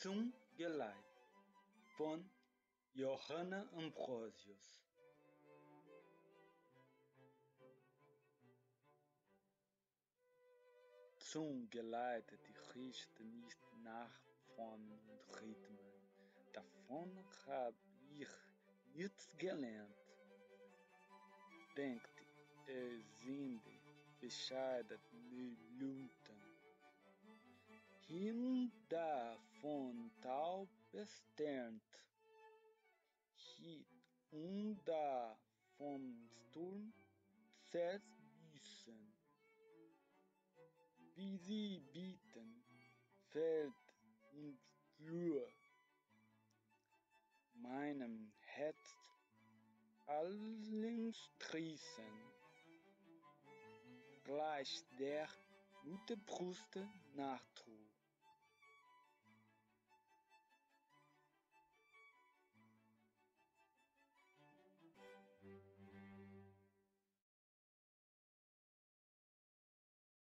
Zum Geleit von Johanna Ambrosius. Zum Geleite die Geschichte nicht nach Formen und Rhythmen. Davon hab ich nichts gelernt. Denkt, es sind bescheidene Minuten. Hier und da von Tau besternt. Hier und da vom Sturm zerbissen. Wie sie bieten, Feld und Flur, meinem Herz allen Strissen, gleich der Mutterbrust nachtrug.